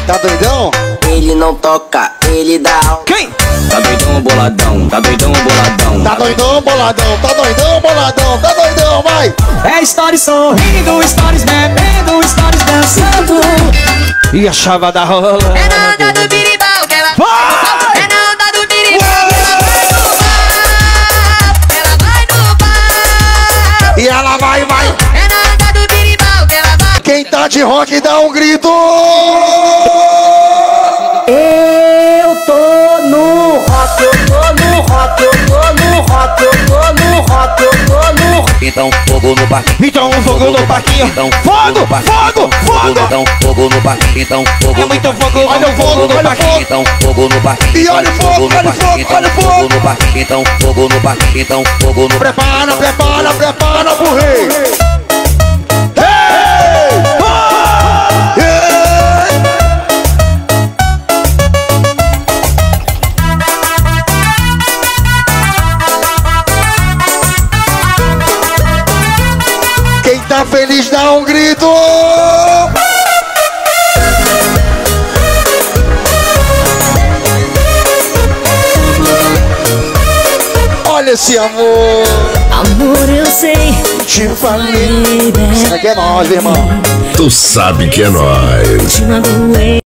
Tá doidão? Ele não toca, ele dá. Quem? Tá doidão, boladão, tá doidão, boladão. Tá doidão, boladão, tá doidão, boladão, tá doidão, vai! É stories sorrindo, stories bebendo, stories dançando. E a chava da rola. É na onda do birimbau que ela vai. É na onda do birimbau que ela vai no bar. E ela vai. É na onda do birimbau que ela vai. Quem tá de rock dá um grito. Eu tô no rock, eu tô no rock, eu tô no rock, eu tô no rock, eu tô no rock. Então fogo no parquinho. Então fogo no parquinho. Então Fogo, fogo, fogo. Então fogo no parquinho. Então fogo É muito fogo, olha o fogo, olha o fogo. Então fogo no parquinho. E olha o fogo, olha o fogo, olha o fogo. No parquinho. Então fogo no parquinho. Então fogo no Prepara pro rei. Quem tá feliz dá um grito. Olha esse amor. Amor, eu sei, Te falei. Isso aqui é nós, irmão. Tu sabe que é nóis. te magoei.